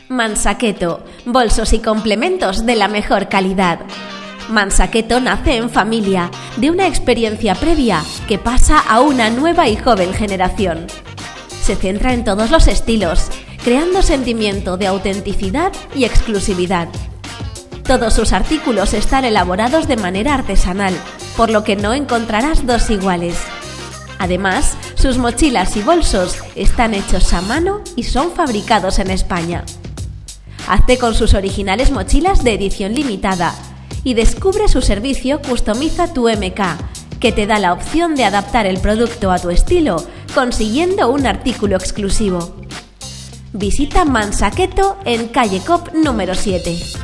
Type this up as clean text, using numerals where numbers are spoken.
Mansaqueto, bolsos y complementos de la mejor calidad. Mansaqueto nace en familia, de una experiencia previa que pasa a una nueva y joven generación. Se centra en todos los estilos, creando sentimiento de autenticidad y exclusividad. Todos sus artículos están elaborados de manera artesanal, por lo que no encontrarás dos iguales. Además, sus mochilas y bolsos están hechos a mano y son fabricados en España. Hazte con sus originales mochilas de edición limitada y descubre su servicio Customiza tu MK, que te da la opción de adaptar el producto a tu estilo, consiguiendo un artículo exclusivo. Visita Mansaqueto en calle Cop número 7.